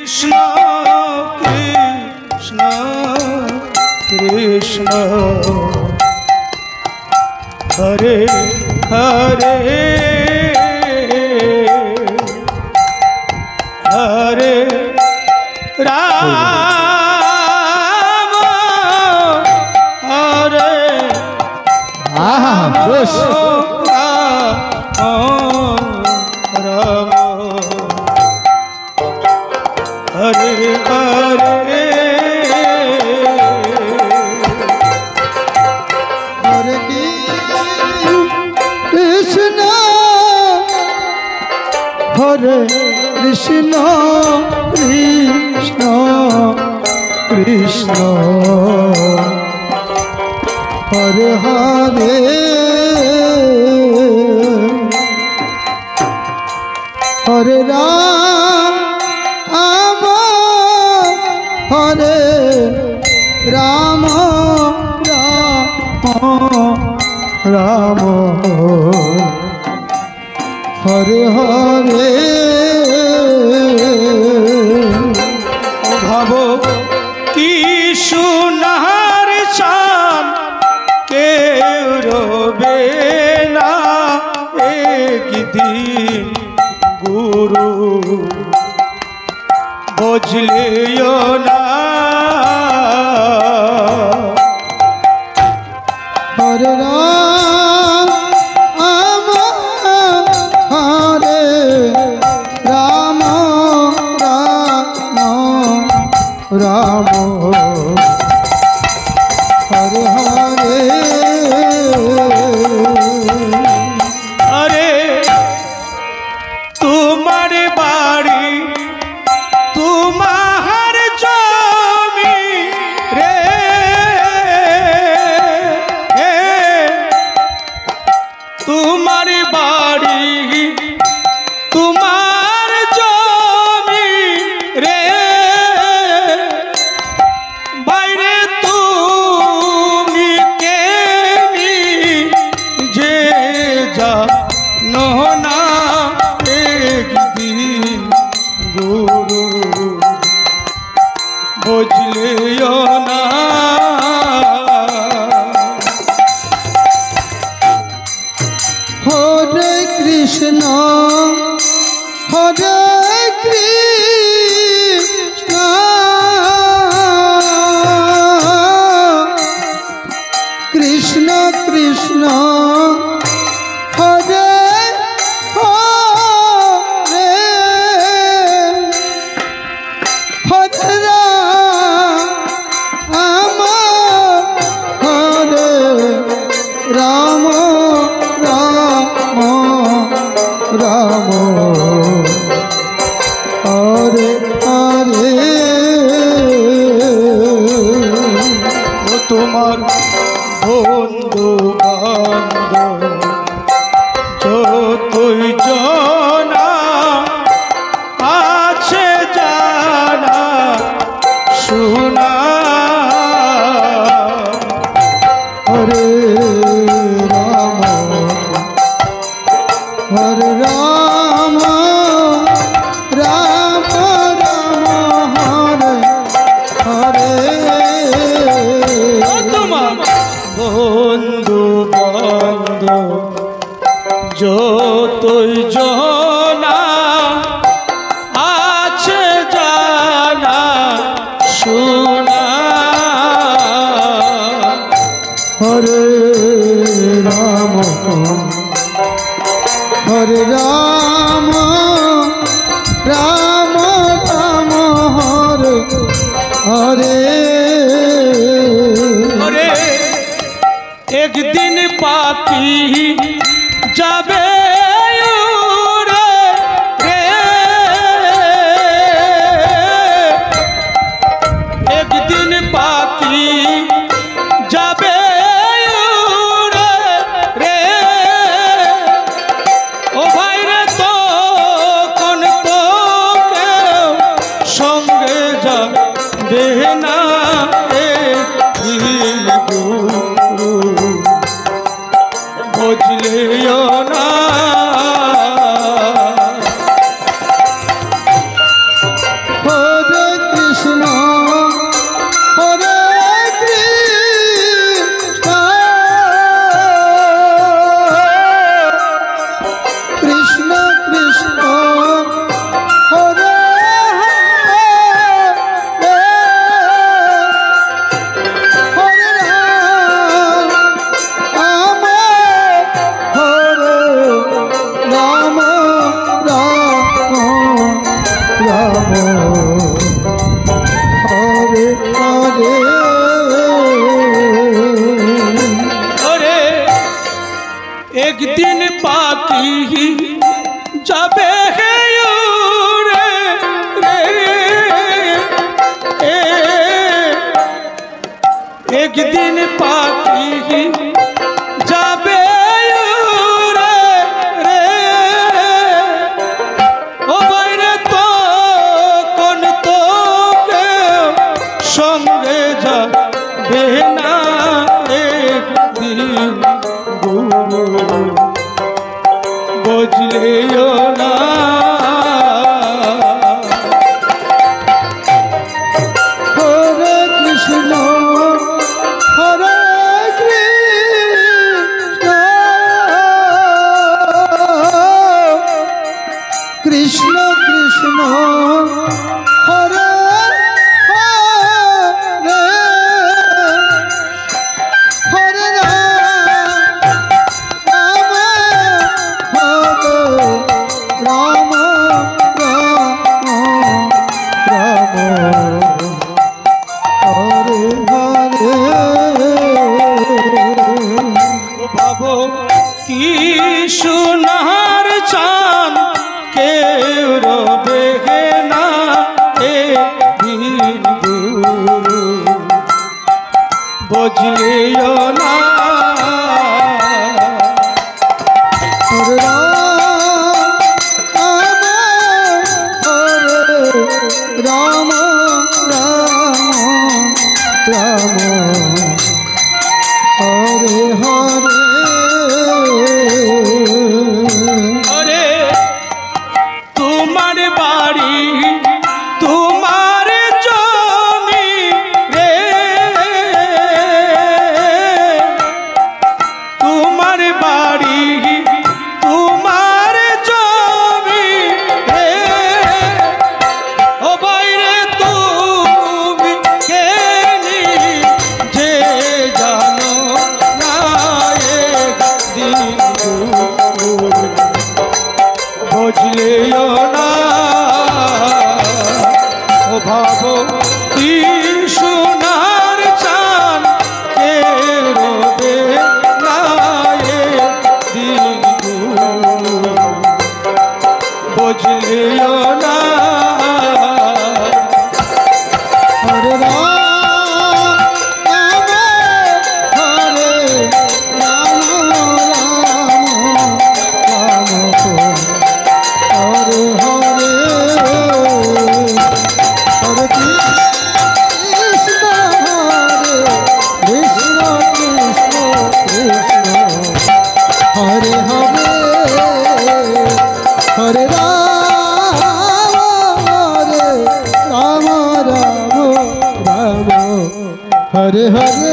কৃষ্ণ কৃষ্ণ কৃষ্ণ হরে হরে হরে রাম হরে রাম রাম হরে হরে হরে কৃষ্ণ হরে কৃষ্ণ কৃষ্ণ কৃষ্ণ হরে হরে হরে রাম হরে রাম রাম হরে হরে ভাব কি সোনার চান কেউ রবে না একদিন গুরু বুঝলিও না হরে রাম হরে রাম রাম হরে হরে আরে তোমার বাড়ি তোমার জমি রে তোমার বাড়ি তোমার জমি রে বাইরে তুমি কে যে জানো না একদিন গুরু বুঝলিও না হরে কৃষ্ণ হরে কৃষ্ণ কৃষ্ণ কৃষ্ণ হরে হরে হরে রাম হরে রাম রাম রাম হরে হরে ও তোমার বন্ধু বান্ধব যতই জনা আছে জানা শোনা হরে রাম হরে রাম রাম রাম হরে হরে ও তোমার বন্ধু বান্ধব যতই জনা আছে জানা শোনা হরে রাম হরে রাম রাম রাম হরে হরে ওরে একদিন পাখি যাবে উড়ে রে একদিন পাখি যাবে উড়ে রে ও ভাই রে তো কোন তো কেউ সঙ্গে যাবে না हरे हरे अरे एक दिन पाकी जाबे है रे एक दिन पाकी जाबे रे ओ বাইরে তো কোন তো সঙ্গে যাবে না একদিন গুরু বুঝলেও না हरे कृष्ण हरे कृष्ण कृष्ण कृष्ण हरे हरे हरे राम राम हरे हरे बाबो की सुनार चांद के रोबे है ना दिन गुरु बुझलियो ना हरे राम राम हरे हरे अरे तुम्हार बाड़ी तुम्हार जमी रे तुम्हार बाड़ी तुम्हार जमी रे ओ বাইরে তুমি কেনি যে জানো না একদিন বুঝলেও না ও ভাবো কি সোনার চাঁদ কে রবে না একদিন বুঝলেও না हरे राम हरे राम राम हरे हरे हरे कृष्ण कृष्ण कृष्ण कृष्ण हरे हरे हरे राम राम हरे हरे